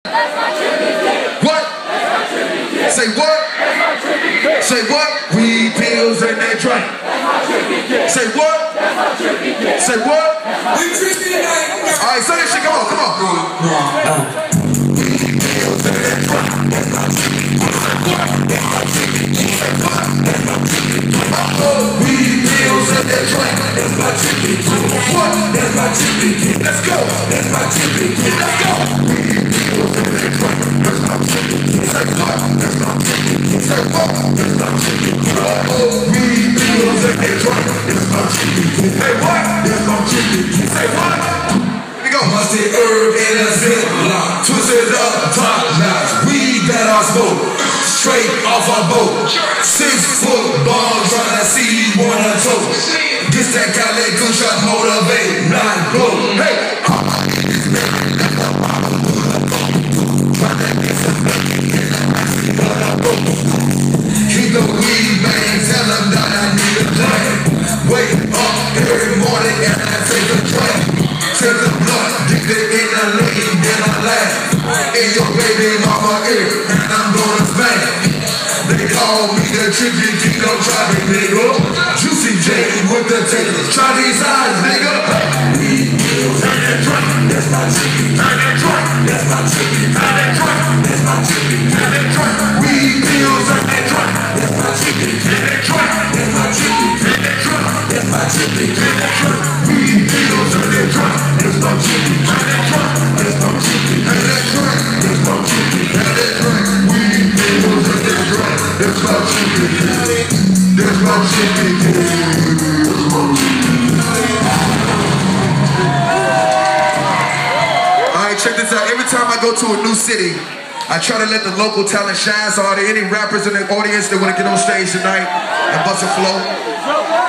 What? Say what? Say what? Weed, pills, and that drink. Say what? Say what? We trippy tonight. Alright, say that shit. Come on, come on. Weed, pills, and that drink. Weed, pills, and that drink. That's my trippy. What? That's my trippy. Let's go. That's my trippy. Let's go. Weed, pills, and that drink. That's my trippy. Say what? That's my trippy. Say what? That's my trippy. Weed, pills, and that drink. That's my trippy. Say what? That's my trippy. Say what? Here we go. Musty herb in a ziplock, twisted up top notch. We got our smoke straight off our boat. 6-foot ball trying to see one or two. This that Cali good shot motivate, not blow. Hey, keep the weed, man. Tell them that I need a drink. Wake up every morning and I take a drink. Take the blood, dip it in the lane, then I laugh in your baby mama ear, and I'm gonna smash. They call me the trippy Kilo Trappy, nigga. Juicy J with the taters, try these eyes, nigga. Weed, pills, and that drink, that's my trippy. And that drink, that's my trippy. And that drink, that's my trippy. And that drink, weed, pills, and that drink, that's my trippy. And that drink, that's my trippy. And that drink, that's my trippy. And that drink, weed, pills, and that drink, that's my trippy. And that drink, that's my trippy. And that drink, that's my trippy. And that drink, weed, pills, and that drink, that's my trippy. That's my trippy. Alright, check this out. Every time I go to a new city, I try to let the local talent shine. So are there any rappers in the audience that want to get on stage tonight and bust a flow?